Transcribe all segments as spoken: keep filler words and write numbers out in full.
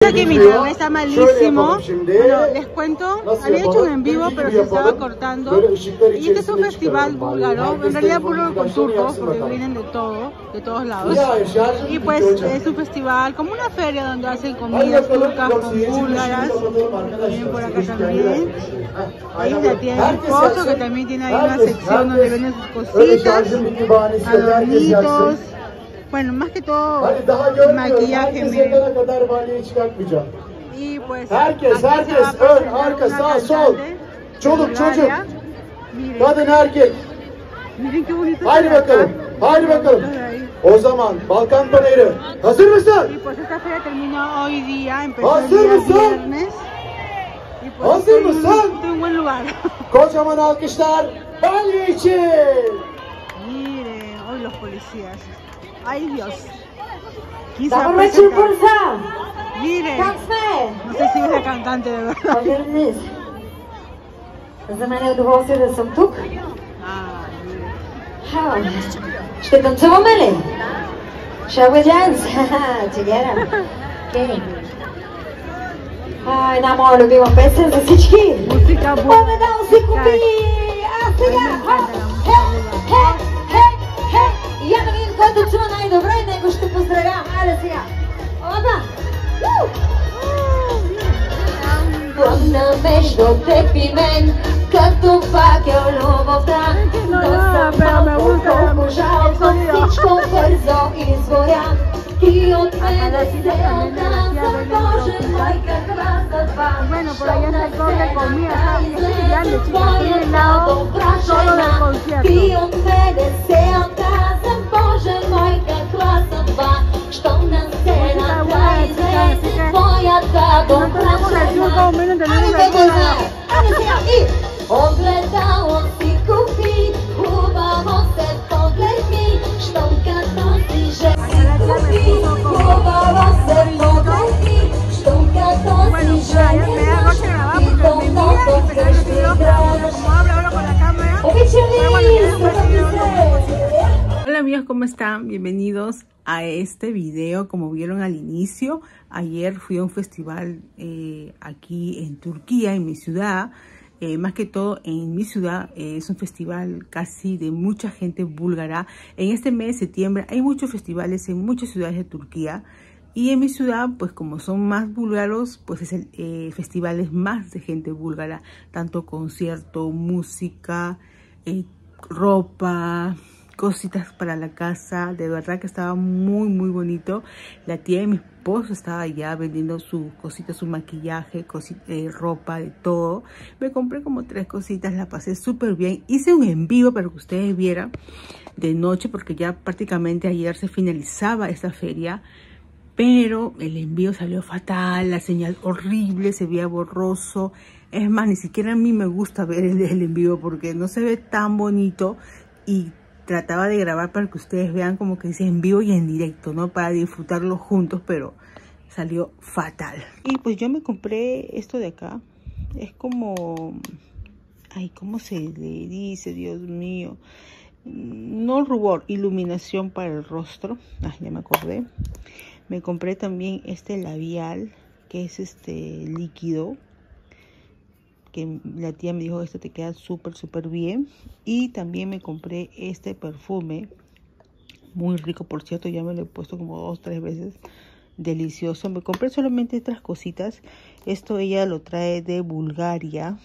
Piensa que mi internet está malísimo. Bueno, les cuento, había hecho un en vivo pero se estaba cortando. Y este es un festival búlgaro, en realidad búlgaro con turcos, porque vienen de todo, de todos lados. Y pues es un festival, como una feria donde hacen comidas turcas con búlgaras. Vienen por acá también. Ahí la tiene mi esposo, que también tiene ahí una sección donde venden sus cositas, adornitos. Bueno, más que todo maquillaje, miren. Y pues herkes, herkes, ön, arka, sağ, sol. Çoluk, çocuk. Kadın, erkek. Miren qué bonito. Haydi bakalım, haydi bakalım. O zaman Balkan Panayırı. Hazır mısın? Y pues esta feria terminó hoy día, empezó el Hazır día mısın? viernes. Y pues Hazır estoy en mısın? un- un buen lugar. Kocaman alkışlar Balya için. Miren, hoy los policías. Ay Dios. ¿Quién se Dar va a için presentar? pulsa. Miren. Kalkma. No sé si es la cantante de verdad. Haberiniz. За мен е удоволствие да съм тук. Ah, miren. Ха. Ще танцуваме ли? Shall we dance? Together. Okay. А, една моя любима песен за всички. Música buena. Помедал си купи. А сега. Хе, хе, хе, хе. И я да видим кой танцува най-добре и него ще поздравя. Хайде сега. Опа. Пламна между теб и мен, като факел любовта. Да съм малко колко жалко, всичко бързо изгоря. И от мене се отказа, Боже мой, каква съдба. Bueno, por allá se come comida, es gigante, chicos, tiene helado solo del concierto. И от мене се отказа, Боже мой, каква съдба. Щом на сцената излезе твоята добра жена. Ами да го знае, ами сега и огледало си купи, хубаво се погледни, щом като си жена купи, хубаво се погледни, щом като си жена и то много къщи играеш. Обичали, здравейте се! Hola amigos, ¿cómo están? Bienvenidos a este video. Como vieron al inicio, ayer fui a un festival eh, aquí en Turquía, en mi ciudad. Eh, más que todo en mi ciudad, eh, es un festival casi de mucha gente búlgara. En este mes de septiembre hay muchos festivales en muchas ciudades de Turquía. Y en mi ciudad, pues como son más búlgaros, pues es el eh, festival es más de gente búlgara. Tanto concierto, música, eh, ropa, cositas para la casa. De verdad que estaba muy muy bonito. La tía de mi esposo estaba allá vendiendo sus cositas, su maquillaje, cosita, eh, ropa, de todo. Me compré como tres cositas, la pasé súper bien. Hice un en vivo para que ustedes vieran de noche, porque ya prácticamente ayer se finalizaba esta feria. Pero el envío salió fatal, la señal horrible, se veía borroso. Es más, ni siquiera a mí me gusta ver el, el envío porque no se ve tan bonito. Y trataba de grabar para que ustedes vean como que dice en vivo y en directo, ¿no? Para disfrutarlo juntos, pero salió fatal. Y pues yo me compré esto de acá. Es como... Ay, ¿cómo se le dice? Dios mío. No rubor, iluminación para el rostro. Ah, ya me acordé. Me compré también este labial, que es este líquido. Que la tía me dijo, esto te queda súper súper bien. Y también me compré este perfume, muy rico por cierto, ya me lo he puesto como dos tres veces, delicioso. Me compré solamente estas cositas. Esto ella lo trae de Bulgaria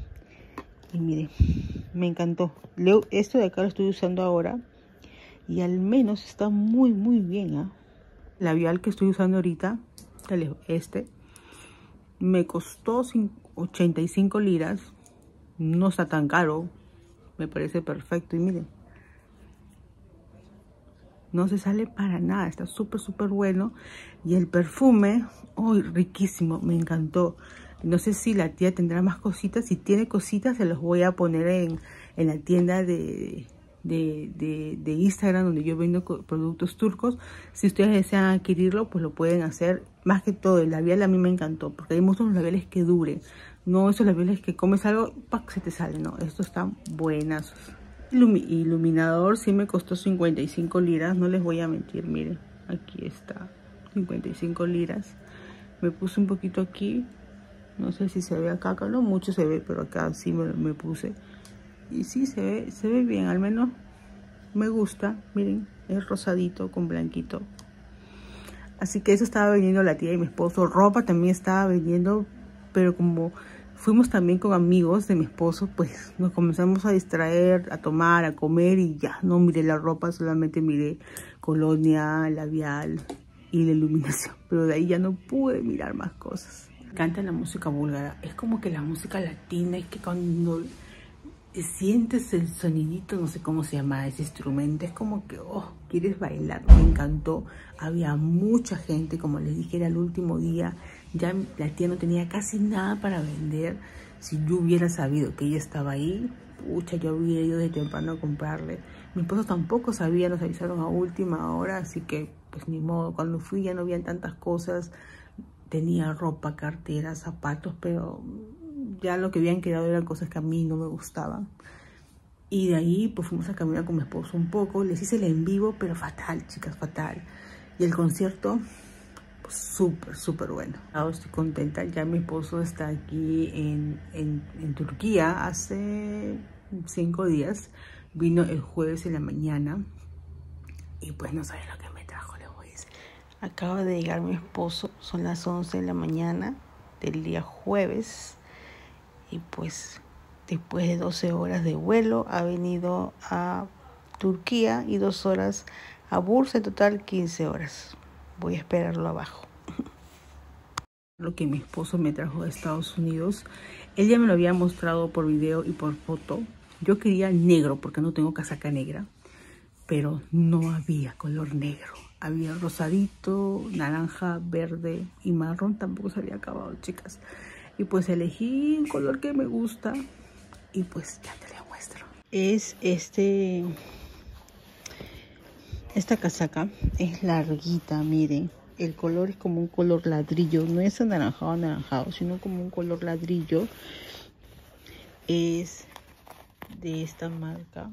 y miren, me encantó. Leo, esto de acá lo estoy usando ahora y al menos está muy muy bien, ¿eh? Labial que estoy usando ahorita, este me costó ochenta y cinco liras, no está tan caro, me parece perfecto. Y miren, no se sale para nada, está súper súper bueno. Y el perfume, uy, riquísimo, me encantó. No sé si la tía tendrá más cositas. Si tiene cositas se los voy a poner en, en la tienda de, de, de, de Instagram, donde yo vendo productos turcos. Si ustedes desean adquirirlo, pues lo pueden hacer. Más que todo, el labial a mí me encantó, porque hay muchos labiales que duren. No esos labiales que comes algo, ¡pac!, se te sale. No, estos están buenas. Ilumi iluminador sí me costó cincuenta y cinco liras, no les voy a mentir, miren, aquí está, cincuenta y cinco liras. Me puse un poquito aquí. No sé si se ve acá, acá no mucho se ve, pero acá sí me, me puse. Y sí, se ve, se ve bien, al menos me gusta. Miren, es rosadito con blanquito. Así que eso estaba vendiendo la tía y mi esposo. Ropa también estaba vendiendo, pero como fuimos también con amigos de mi esposo, pues nos comenzamos a distraer, a tomar, a comer y ya no miré la ropa, solamente miré colonia, labial y la iluminación. Pero de ahí ya no pude mirar más cosas. Me encanta la música búlgara. Es como que la música latina, es que cuando sientes el sonidito, no sé cómo se llama ese instrumento, es como que, oh, quieres bailar. Me encantó. Había mucha gente, como les dije, era el último día. Ya la tía no tenía casi nada para vender. Si yo hubiera sabido que ella estaba ahí, pucha, yo hubiera ido de temprano a comprarle. Mi esposo tampoco sabía, nos avisaron a última hora, así que, pues ni modo. Cuando fui ya no habían tantas cosas. Tenía ropa, carteras, zapatos, pero ya lo que habían quedado eran cosas que a mí no me gustaban. Y de ahí pues fuimos a caminar con mi esposo un poco. Les hice el en vivo, pero fatal, chicas, fatal. Y el concierto, pues súper, súper bueno. Ahora estoy contenta. Ya mi esposo está aquí en, en, en Turquía hace cinco días. Vino el jueves en la mañana. Y pues no saben lo que me trajo, les voy a decir. Acaba de llegar mi esposo. Son las once de la mañana del día jueves. Y pues después de doce horas de vuelo ha venido a Turquía y dos horas a Bursa, en total quince horas. Voy a esperarlo abajo. Lo que mi esposo me trajo de Estados Unidos, él ya me lo había mostrado por video y por foto. Yo quería negro porque no tengo casaca negra, pero no había color negro. Había rosadito, naranja, verde y marrón. Tampoco se había acabado, chicas. Y pues elegí un color que me gusta y pues ya te lo muestro. Es este, esta casaca es larguita, miren. El color es como un color ladrillo, no es anaranjado anaranjado, sino como un color ladrillo. Es de esta marca,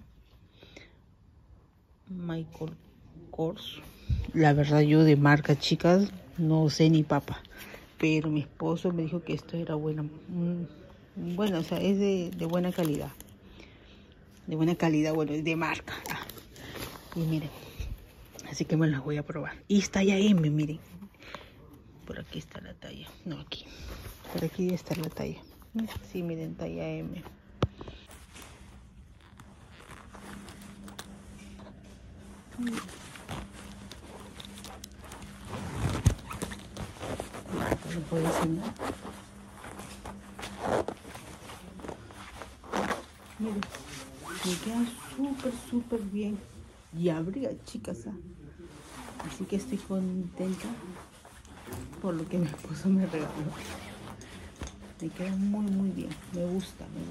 Michael Kors. La verdad yo de marca, chicas, no sé ni papa. Pero mi esposo me dijo que esto era bueno. Bueno, o sea, es de, de buena calidad. De buena calidad, bueno, es de marca. Ah, y miren, así que me las voy a probar. Y es talla M, miren. Por aquí está la talla. No, aquí. Por aquí debe estar la talla. Sí, miren, talla M. Lo puedo enseñar. Miren, me queda súper, súper bien. Y abriga, chicas. ¿eh? Así que estoy contenta por lo que mi esposo me regaló. Me queda muy, muy bien. Me gusta, me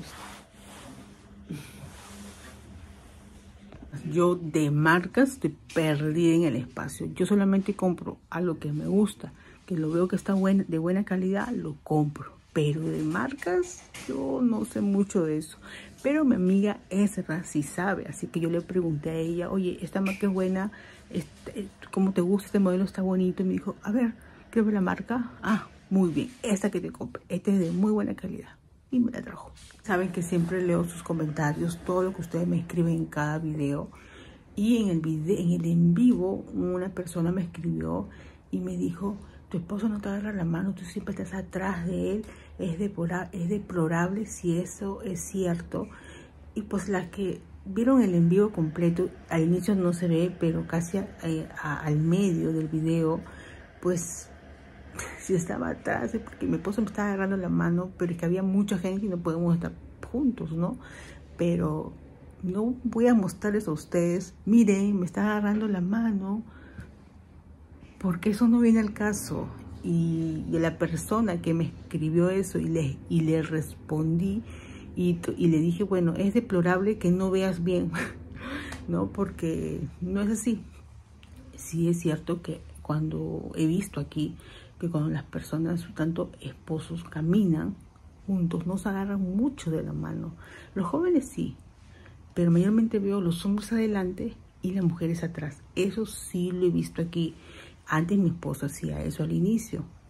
gusta. Yo de marcas estoy perdida en el espacio. Yo solamente compro algo que me gusta, que lo veo que está buen, de buena calidad, lo compro. Pero de marcas, yo no sé mucho de eso. Pero mi amiga Ezra sí sabe. Así que yo le pregunté a ella, oye, esta marca es buena, este, ¿cómo te gusta? Este modelo está bonito. Y me dijo, a ver, ¿qué ve la marca? Ah, muy bien, esta que te compré. Esta es de muy buena calidad. Y me la trajo. Saben que siempre leo sus comentarios, todo lo que ustedes me escriben en cada video. Y en el video, en el en vivo, una persona me escribió y me dijo, tu esposo no te agarra la mano, tú siempre estás atrás de él, es deplorable, es deplorable si eso es cierto. Y pues las que vieron el en vivo completo, al inicio no se ve, pero casi a, a, al medio del video, pues si estaba atrás, porque mi esposo me estaba agarrando la mano, pero es que había mucha gente y no podemos estar juntos, ¿no? Pero no voy a mostrarles a ustedes, miren, me está agarrando la mano, porque eso no viene al caso. Y, y la persona que me escribió eso y le, y le respondí y, y le dije, bueno, es deplorable que no veas bien, ¿no? Porque no es así. Sí es cierto que cuando he visto aquí que cuando las personas, tanto esposos, caminan juntos, no se agarran mucho de la mano. Los jóvenes sí, pero mayormente veo los hombres adelante y las mujeres atrás. Eso sí lo he visto aquí. Antes mi esposo hacía eso al inicio,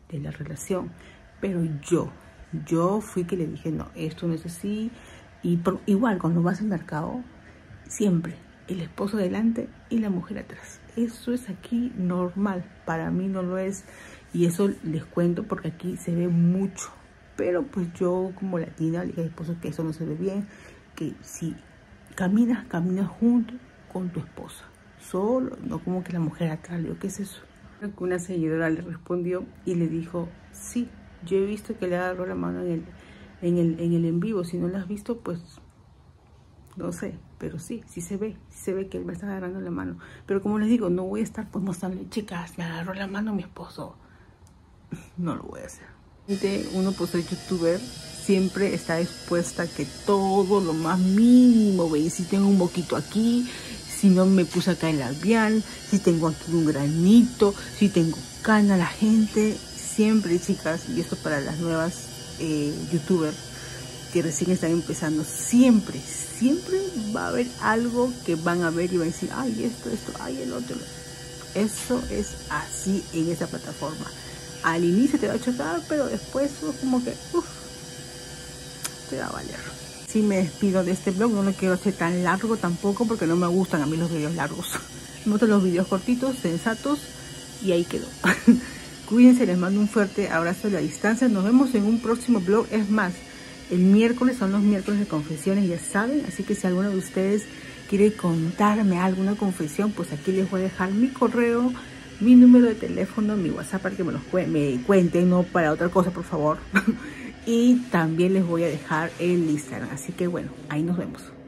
de la relación. Pero yo, yo fui que le dije, no, esto no es así. Y por, igual, cuando vas al mercado, siempre el esposo delante y la mujer atrás. Eso es aquí normal, para mí no lo es. Y eso les cuento porque aquí se ve mucho. Pero pues yo como latina le dije a mi esposo que eso no se ve bien. Que si caminas, caminas junto con tu esposa. Solo, no como que la mujer atrás. Le digo, ¿qué es eso? Una seguidora le respondió y le dijo, sí, yo he visto que le agarró la mano en el, en el, en el en vivo. Si no la has visto, pues no sé, pero sí, sí se ve, sí se ve que él me está agarrando la mano. Pero como les digo, no voy a estar pues mostrando, chicas, me agarró la mano mi esposo. No lo voy a hacer. Uno por ser youtuber siempre está expuesta a que todo lo más mínimo, veis, si tengo un moquito aquí, si no me puse acá el labial, si tengo aquí un granito, si tengo cana, la gente siempre, chicas, y esto para las nuevas eh, youtubers que recién están empezando, siempre, siempre va a haber algo que van a ver y van a decir, ay, esto, esto, ay, el otro. Eso es así en esa plataforma. Al inicio te va a chocar, pero después como que, uff, te va a valer. Sí, me despido de este vlog, no lo quiero hacer tan largo tampoco porque no me gustan a mí los videos largos. Me gustan los videos cortitos, sensatos, y ahí quedó. Cuídense, les mando un fuerte abrazo a la distancia. Nos vemos en un próximo vlog. Es más, el miércoles son los miércoles de confesiones, ya saben. Así que si alguno de ustedes quiere contarme alguna confesión, pues aquí les voy a dejar mi correo, mi número de teléfono, mi WhatsApp para que me los cu me cuenten, no para otra cosa, por favor. Y también les voy a dejar el Instagram. Así que bueno, ahí nos vemos.